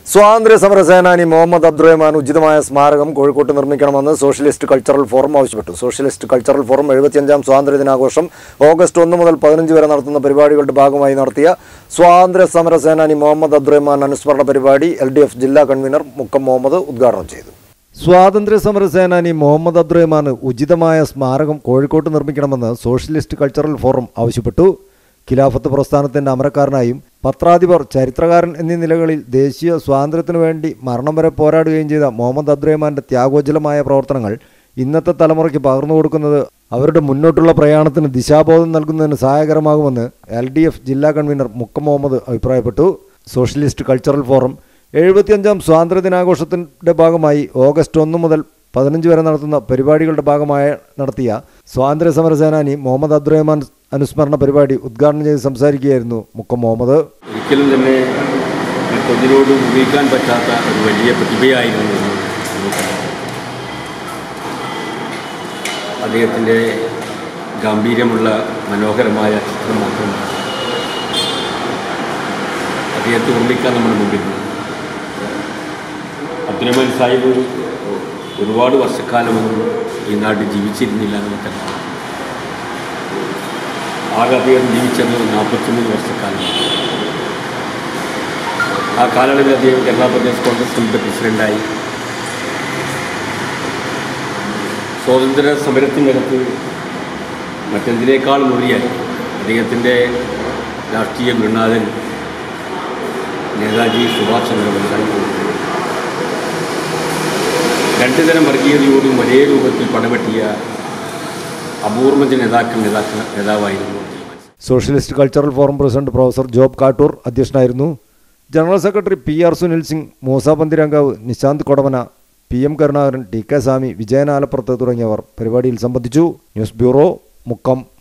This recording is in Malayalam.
സ്വാതന്ത്ര്യ സമര സേനാനി മുഹമ്മദ് അബ്ദുറഹ്മാൻ ഉചിതമായ സ്മാരകം കോഴിക്കോട്ട് നിർമ്മിക്കണമെന്ന് സോഷ്യലിസ്റ്റ് കൾച്ചറൽ ഫോറം ആവശ്യപ്പെട്ടു. സോഷ്യലിസ്റ്റ് കൾച്ചറൽ ഫോറം 75ാം സ്വാതന്ത്ര്യ ദിനാഘോഷം ഓഗസ്റ്റ് 1 മുതൽ 15 വരെ നടത്തുന്ന പരിപാടികളുടെ ഭാഗമായി നടത്തിയ സ്വാതന്ത്ര്യ സമര സേനാനി മുഹമ്മദ് അബ്ദുറഹ്മാൻ അനുസ്മരണ പരിപാടി LDF ജില്ലാ കൺവീനർ മുക്കം മുഹമ്മദ് ഉദ്ഘാടനം ചെയ്തു. സ്വാതന്ത്ര്യ സമര സേനാനി മുഹമ്മദ് അബ്ദുറഹ്മാൻ ഉചിതമായ സ്മാരകം കോഴിക്കോട്ട് നിർമ്മിക്കണമെന്ന് സോഷ്യലിസ്റ്റ് കൾച്ചറൽ ഫോറം ആവശ്യപ്പെട്ടു. ഖിലാഫത്ത് പ്രസ്ഥാനത്തിൻ്റെ അമരക്കാരനായും പത്രാധിപർ, ചരിത്രകാരൻ എന്നീ നിലകളിൽ ദേശീയ സ്വാതന്ത്ര്യത്തിനു വേണ്ടി മരണം വരെ പോരാടുകയും ചെയ്ത മുഹമ്മദ് അബ്ദുറഹ്മാൻ്റെ ത്യാഗോജ്വലമായ പ്രവർത്തനങ്ങൾ ഇന്നത്തെ തലമുറയ്ക്ക് പകർന്നു കൊടുക്കുന്നത് അവരുടെ മുന്നോട്ടുള്ള പ്രയാണത്തിന് ദിശാബോധം നൽകുന്നതിന് സഹായകരമാകുമെന്ന് LDF ജില്ലാ കൺവീനർ മുക്കം മുഹമ്മദ് അഭിപ്രായപ്പെട്ടു. സോഷ്യലിസ്റ്റ് കൾച്ചറൽ ഫോറം 75ാം സ്വാതന്ത്ര്യ ദിനാഘോഷത്തിൻ്റെ ഭാഗമായി ഓഗസ്റ്റ് 1 മുതൽ 15 വരെ നടത്തുന്ന പരിപാടികളുടെ ഭാഗമായി നടത്തിയ സ്വാതന്ത്ര്യ സമര സേനാനി മുഹമ്മദ് അബ്ദുറഹ്മാൻ അനുസ്മരണ പരിപാടി ഉദ്ഘാടനം ചെയ്ത് സംസാരിക്കുകയായിരുന്നു മുക്കം മുഹമ്മദ്. ഒരിക്കലും തന്നെ മറ്റൊന്നിനോട് ഉപയോഗിക്കാൻ പറ്റാത്ത ഒരു വലിയ പ്രതിഭയായിരുന്നു അദ്ദേഹത്തിൻ്റെ ഗാംഭീര്യമുള്ള മനോഹരമായ ചിത്രം മാത്രമാണ് അദ്ദേഹത്തെ ഓർമ്മിക്കാൻ നമ്മുടെ മുമ്പിൽ. അബ്ദുറഹ്മാൻ സാഹിബ് ഒരുപാട് വർഷക്കാലമൊന്നും ഈ നാട്ടിൽ ജീവിച്ചിരുന്നില്ല നമുക്കറിയാം. ആകെ അദ്ദേഹം ജീവിച്ചത് 43 വർഷക്കാലമാണ്. ആ കാലയളവിൽ അദ്ദേഹം കേരള പ്രദേശ് കോൺഗ്രസ് കമ്മിറ്റി പ്രസിഡൻ്റായി. സ്വാതന്ത്ര്യ സമരത്തിനകത്ത് മറ്റെന്തിനേക്കാളും ഉപരിയായി അദ്ദേഹത്തിൻ്റെ രാഷ്ട്രീയ ഗുരുനാഥൻ നേതാജി സുഭാഷ് ചന്ദ്രബോസ് രണ്ടു തരം വർഗീയതയോടും ഒരേ രൂപത്തിൽ പടവെട്ടിയ അപൂർവ നേതാവായിരുന്നു. Socialist cultural forum president professor Job Kattoor അധ്യക്ഷനായിരുന്നു. General secretary PR Sunil Singh, Moosa Panthirankavu, Nishanth Kodavana, PM Karunakaran, TK Swami, Vijayan Alappurath തുടങ്ങിയവർ പരിപാടിയിൽ സംബന്ധിച്ചു. News bureau, Mukkam.